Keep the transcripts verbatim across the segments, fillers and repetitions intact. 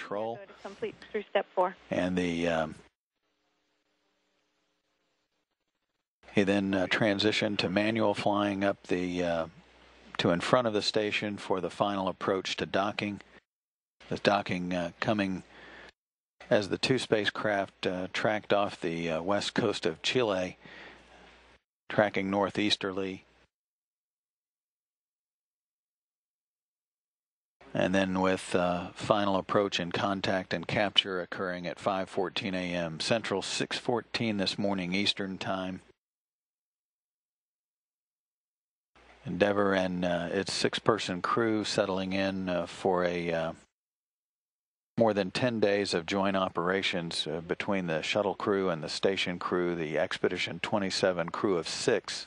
control. Go to complete through step four. And the um, he then uh, transitioned to manual flying up the uh, to in front of the station for the final approach to docking. The docking uh, coming as the two spacecraft uh, tracked off the uh, west coast of Chile, tracking northeasterly. And then with uh, final approach and contact and capture occurring at five fourteen a m Central, six fourteen this morning Eastern Time. Endeavour and uh, its six-person crew settling in uh, for a uh, more than ten days of joint operations uh, between the shuttle crew and the station crew, the Expedition twenty-seven crew of six,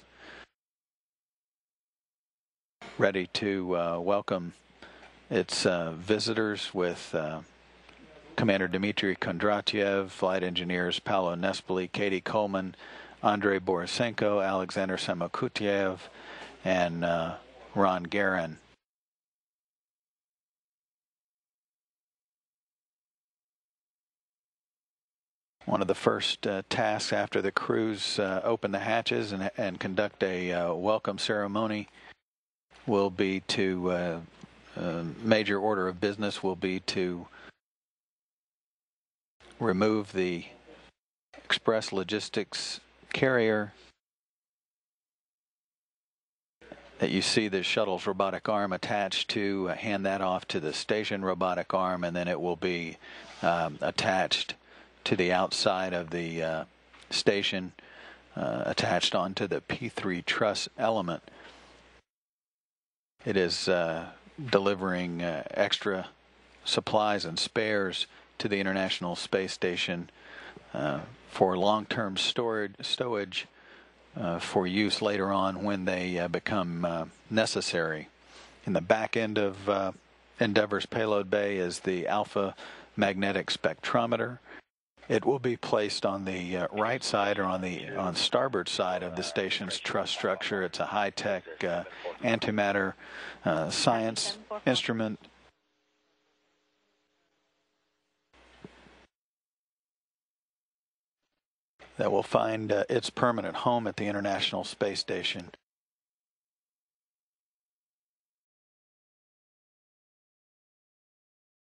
ready to uh, welcome its uh, visitors with uh, Commander Dmitry Kondratyev, flight engineers Paolo Nespoli, Katie Coleman, Andrei Borisenko, Alexander Samokutyev, and uh, Ron Guerin. One of the first uh, tasks after the crews uh, open the hatches and, and conduct a uh, welcome ceremony will be to, uh, uh, major order of business will be to remove the express logistics carrier that you see the shuttle's robotic arm attached to, uh, hand that off to the station robotic arm, and then it will be um, attached to the outside of the uh, station, uh, attached onto the P three truss element. It is uh, delivering uh, extra supplies and spares to the International Space Station uh, for long-term storage, stowage uh, for use later on when they uh, become uh, necessary. In the back end of uh, Endeavour's payload bay is the alpha magnetic spectrometer. It will be placed on the uh, right side or on the on starboard side of the station's truss structure. It's a high-tech uh, antimatter uh, science instrument that will find uh, its permanent home at the International Space Station.